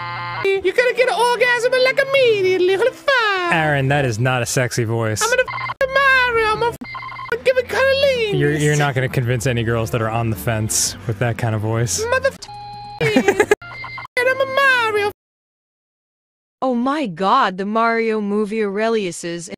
You're gonna get an orgasm like immediately. Holy fuck. Aaron, that is not a sexy voice. I'm gonna Mario. I'm gonna give it cunnilingus. You're not gonna convince any girls that are on the fence with that kind of voice. Motherfucker. I'm a Mario. Oh my god, the Mario movie Aurelius is